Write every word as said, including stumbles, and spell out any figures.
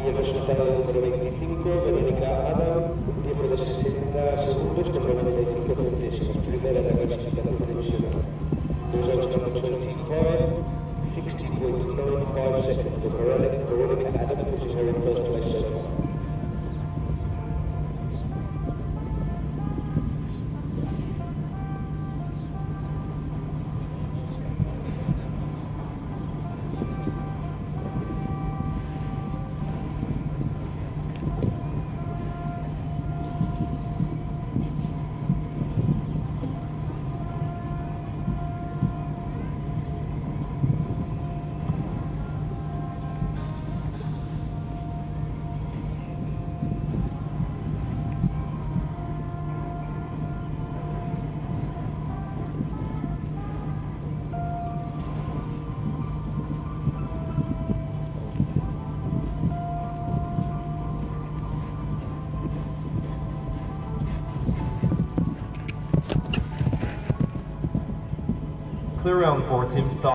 Y el resultado del número veinticinco, Verónica Adam, un tiempo de sesenta segundos con noventa y cinco centésimos, primera de la clasificación divisional. The results number twenty-five, sixty point nine five seconds. Verónica Adam, which is her in first place so far. Clear round four, team stop.